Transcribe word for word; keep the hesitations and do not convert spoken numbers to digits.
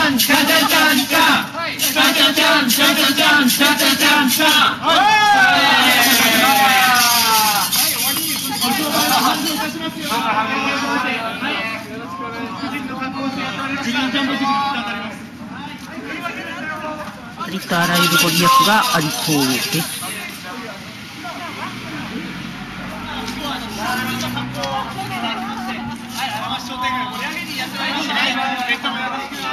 ャンチャチャチャンチャチャチャンチャチャチャチャンチャチャチャンチャチャチャンチャありとあらゆるご利益がありそうです。 商店街盛り上げにやってまいりましたね。